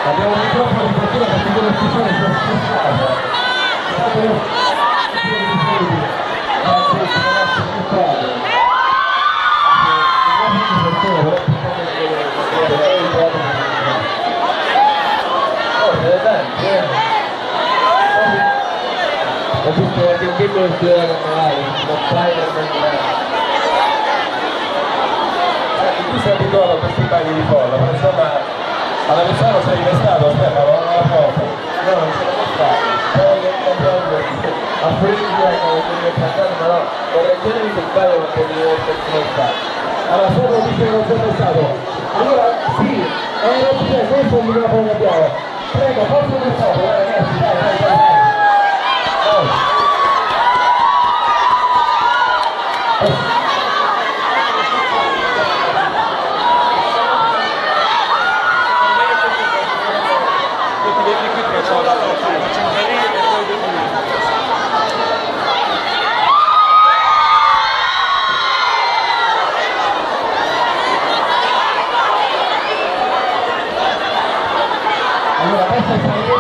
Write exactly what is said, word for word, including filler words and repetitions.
Abbiamo un microfono di fortuna perché quello che fa è stato ho visto anche un piccolo studio normale, non fai tu sei abituato a questi bagni di folla, ma insomma alla Vezzano sei restato, Stefano, non la porta. no, non ce l'ho fatto, poi che comprendo a Frigia come quelli del Sant'Anno, ma no, vorrei chiedervi se sbaglio perché mi devo personalità. Allora, solo dice che non sono stato. Allora, sì, eh, c'è questo è il microfono che abbiamo. Prego, forza del sopra, ragazzi, dai, dai, dai, dai. Oh. Allora, adesso